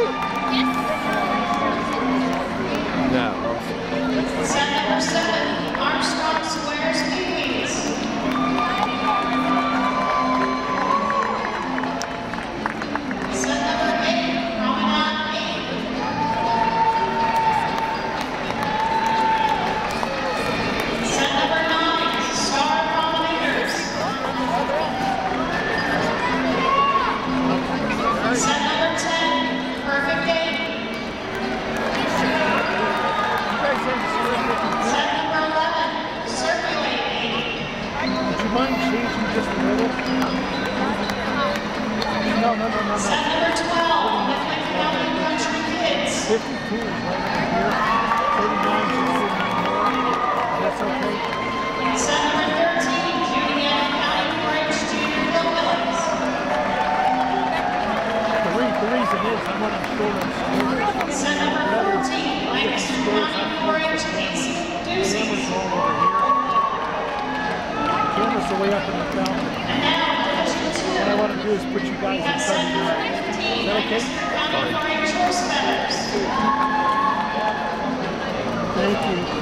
No. Set number 7, Armstrong Squares Pee-wees. Set number 8, Promenade 8. Set number 9, Star Promenaders. Set number 10, Perfect 8. Set number 11, Circulate 8. Would you mind changing just a little? No. Set number 12, Midland County Country Kids. 52 is right over here. 39 is more. That's okay. Set number 13, Juliana County 4-H Junior Hillbillies. The reason is I'm running short on school. Set number 14, Lancaster County 4-H Casey Cameras Doozies. all over here. Cameras are way up in the fountain. And now, Division 2. What I want to do is put you We guys in have set front of number you. 15, Is that okay? Lancaster County 4-H Horse Feathers. Thank you.